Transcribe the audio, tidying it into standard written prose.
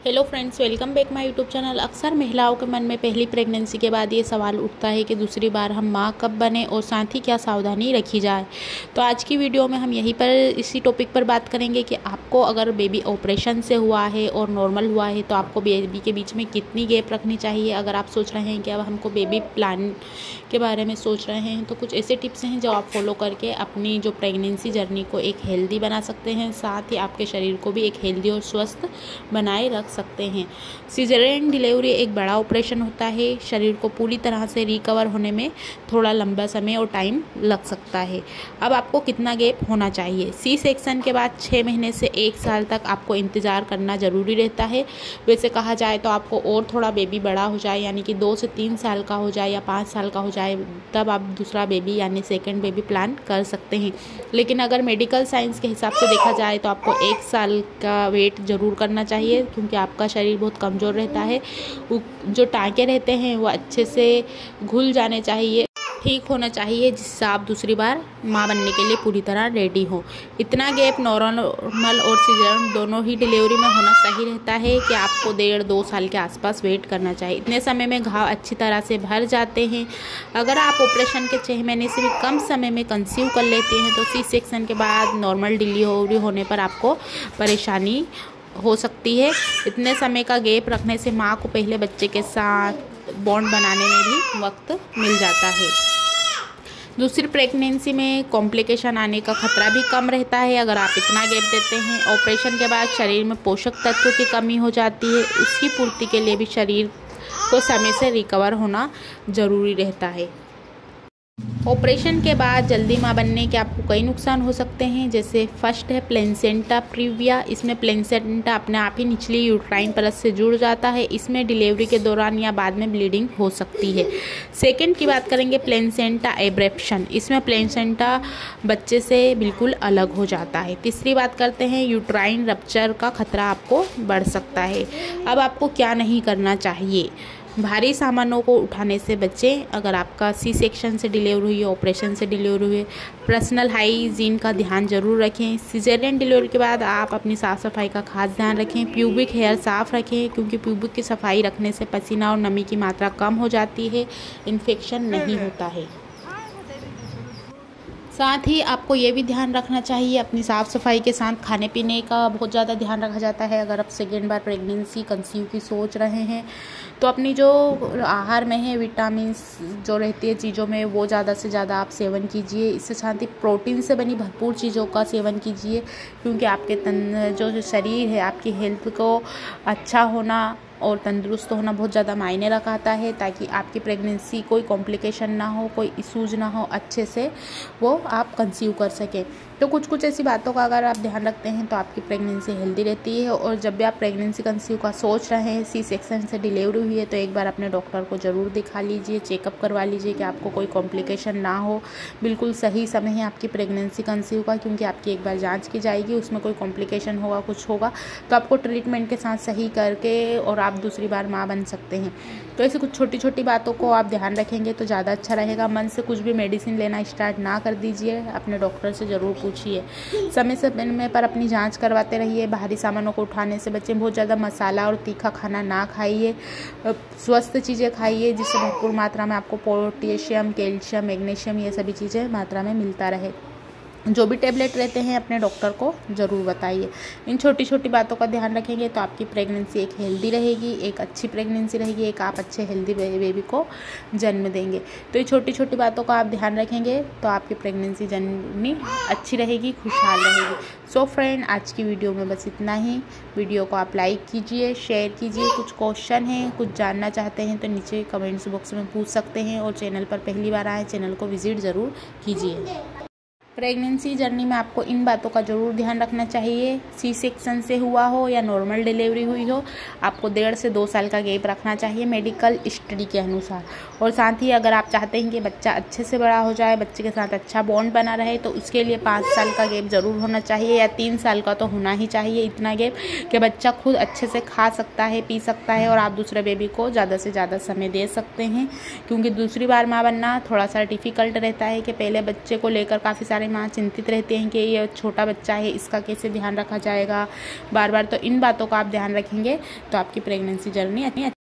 Hello friends, welcome back my YouTube channel. अक्सर महिलाओं के मन में पहली प्रेगनेंसी के बाद ये सवाल उठता है कि दूसरी बार हम माँ कब बने और साथ ही क्या सावधानी रखी जाए। तो आज की वीडियो में हम यहीं पर इसी टॉपिक पर बात करेंगे कि आपको अगर बेबी ऑपरेशन से हुआ है और नॉर्मल हुआ है तो आपको बेबी के बीच में कितनी गैप रखनी चाहिए। अगर आप सोच रहे हैं कि अब हमको बेबी प्लान के बारे में सोच रहे हैं तो कुछ ऐसे टिप्स हैं जो आप फॉलो करके अपनी जो प्रेगनेंसी जर्नी को एक हेल्दी बना सकते हैं, साथ ही आपके शरीर को भी एक हेल्दी और स्वस्थ बनाए रख सकते हैं। सिजेरियन डिलीवरी एक बड़ा ऑपरेशन होता है। शरीर को पूरी तरह से रिकवर होने में थोड़ा लंबा समय और टाइम लग सकता है। अब आपको कितना गैप होना चाहिए? सी सेक्शन के बाद 6 महीने से 1 साल तक आपको इंतज़ार करना ज़रूरी रहता है। वैसे कहा जाए तो आपको और थोड़ा बेबी बड़ा हो जाए, यानी कि 2 से 3 साल का हो जाए या 5 साल का हो जाए, तब आप दूसरा बेबी यानी सेकेंड बेबी प्लान कर सकते हैं। लेकिन अगर मेडिकल साइंस के हिसाब से देखा जाए तो आपको 1 साल का वेट ज़रूर करना चाहिए, क्योंकि आपका शरीर बहुत कमज़ोर रहता है। जो टाँके रहते हैं वो अच्छे से घुल जाने चाहिए, ठीक होना चाहिए, जिससे आप दूसरी बार माँ बनने के लिए पूरी तरह रेडी हो। इतना गैप नॉर्मल और सीजर दोनों ही डिलीवरी में होना सही रहता है कि आपको 1.5-2 साल के आसपास वेट करना चाहिए। इतने समय में घाव अच्छी तरह से भर जाते हैं। अगर आप ऑपरेशन के 6 महीने से भी कम समय में कंसीव कर लेते हैं तो सी सेक्शन के बाद नॉर्मल डिलीवरी होने पर आपको परेशानी हो सकती है। इतने समय का गैप रखने से माँ को पहले बच्चे के साथ बॉन्ड बनाने में भी वक्त मिल जाता है। दूसरी प्रेगनेंसी में कॉम्प्लिकेशन आने का खतरा भी कम रहता है अगर आप इतना गैप देते हैं। ऑपरेशन के बाद शरीर में पोषक तत्वों की कमी हो जाती है। उसकी पूर्ति के लिए भी शरीर को समय से रिकवर होना ज़रूरी रहता है। ऑपरेशन के बाद जल्दी माँ बनने के आपको कई नुकसान हो सकते हैं। जैसे फर्स्ट है प्लेसेंटा प्रीविया। इसमें प्लेसेंटा अपने आप ही निचली यूट्राइन परत से जुड़ जाता है। इसमें डिलीवरी के दौरान या बाद में ब्लीडिंग हो सकती है। सेकंड की बात करेंगे प्लेसेंटा एब्रेप्शन। इसमें प्लेसेंटा बच्चे से बिल्कुल अलग हो जाता है। तीसरी बात करते हैं यूट्राइन रप्चर का खतरा आपको बढ़ सकता है। अब आपको क्या नहीं करना चाहिए? भारी सामानों को उठाने से बचें। अगर आपका सी सेक्शन से डिलीवरी हुई है, ऑपरेशन से डिलीवरी हुई है, पर्सनल हाइजीन का ध्यान जरूर रखें। सिजेरियन डिलीवरी के बाद आप अपनी साफ़ सफाई का खास ध्यान रखें। प्यूबिक हेयर साफ़ रखें, क्योंकि प्यूबिक की सफाई रखने से पसीना और नमी की मात्रा कम हो जाती है, इन्फेक्शन नहीं होता है। साथ ही आपको ये भी ध्यान रखना चाहिए, अपनी साफ़ सफाई के साथ खाने पीने का बहुत ज़्यादा ध्यान रखा जाता है। अगर आप सेकेंड बार प्रेगनेंसी कंसीव की सोच रहे हैं तो अपनी जो आहार में है विटामिन्स जो रहती है चीज़ों में, वो ज़्यादा से ज़्यादा आप सेवन कीजिए। इससे साथ ही प्रोटीन से बनी भरपूर चीज़ों का सेवन कीजिए, क्योंकि आपके जो शरीर है, आपकी हेल्थ को अच्छा होना और तंदुरुस्त होना बहुत ज़्यादा मायने रखता है, ताकि आपकी प्रेगनेंसी कोई कॉम्प्लिकेशन ना हो, कोई इशूज़ ना हो, अच्छे से वो आप कंसीव कर सकें। तो कुछ ऐसी बातों का अगर आप ध्यान रखते हैं तो आपकी प्रेगनेंसी हेल्दी रहती है। और जब भी आप प्रेगनेंसी कंसीव का सोच रहे हैं, सी सेक्शन से डिलीवरी हुई है, तो एक बार अपने डॉक्टर को ज़रूर दिखा लीजिए, चेकअप करवा लीजिए कि आपको कोई कॉम्प्लिकेशन ना हो। बिल्कुल सही समय है आपकी प्रेगनेंसी कंसीव का, क्योंकि आपकी एक बार जाँच की जाएगी, उसमें कोई कॉम्प्लिकेशन होगा, कुछ होगा तो आपको ट्रीटमेंट के साथ सही करके और आप दूसरी बार माँ बन सकते हैं। तो ऐसी कुछ छोटी छोटी बातों को आप ध्यान रखेंगे तो ज़्यादा अच्छा रहेगा। मन से कुछ भी मेडिसिन लेना स्टार्ट ना कर दीजिए, अपने डॉक्टर से ज़रूर पूछिए। समय समय पर अपनी जांच करवाते रहिए। बाहरी सामानों को उठाने से बचें। बहुत ज़्यादा मसाला और तीखा खाना ना खाइए। स्वस्थ चीज़ें खाइए जिससे भरपूर मात्रा में आपको पोटेशियम, कैल्शियम, मैग्नीशियम ये सभी चीज़ें मात्रा में मिलता रहे। जो भी टेबलेट रहते हैं अपने डॉक्टर को ज़रूर बताइए। इन छोटी छोटी बातों का ध्यान रखेंगे तो आपकी प्रेगनेंसी एक हेल्दी रहेगी, एक अच्छी प्रेगनेंसी रहेगी, एक आप अच्छे हेल्दी बेबी को जन्म देंगे। तो ये छोटी छोटी बातों का आप ध्यान रखेंगे तो आपकी प्रेगनेंसी जर्नी अच्छी रहेगी, खुशहाल रहेगी। सो फ्रेंड, आज की वीडियो में बस इतना ही। वीडियो को आप लाइक कीजिए, शेयर कीजिए। कुछ क्वेश्चन हैं, कुछ जानना चाहते हैं तो नीचे कमेंट्स बॉक्स में पूछ सकते हैं। और चैनल पर पहली बार आए, चैनल को विजिट ज़रूर कीजिए। प्रेगनेंसी जर्नी में आपको इन बातों का ज़रूर ध्यान रखना चाहिए। सी सेक्शन से हुआ हो या नॉर्मल डिलीवरी हुई हो, आपको 1.5 से 2 साल का गैप रखना चाहिए मेडिकल स्टडी के अनुसार। और साथ ही अगर आप चाहते हैं कि बच्चा अच्छे से बड़ा हो जाए, बच्चे के साथ अच्छा बॉन्ड बना रहे, तो उसके लिए 5 साल का गैप ज़रूर होना चाहिए, या 3 साल का तो होना ही चाहिए। इतना गैप कि बच्चा खुद अच्छे से खा सकता है, पी सकता है, और आप दूसरे बेबी को ज़्यादा से ज़्यादा समय दे सकते हैं। क्योंकि दूसरी बार माँ बनना थोड़ा सा डिफ़िकल्ट रहता है कि पहले बच्चे को लेकर काफ़ी सारे सारे माँ चिंतित रहते हैं कि ये छोटा बच्चा है, इसका कैसे ध्यान रखा जाएगा बार बार। तो इन बातों का आप ध्यान रखेंगे तो आपकी प्रेगनेंसी जर्नी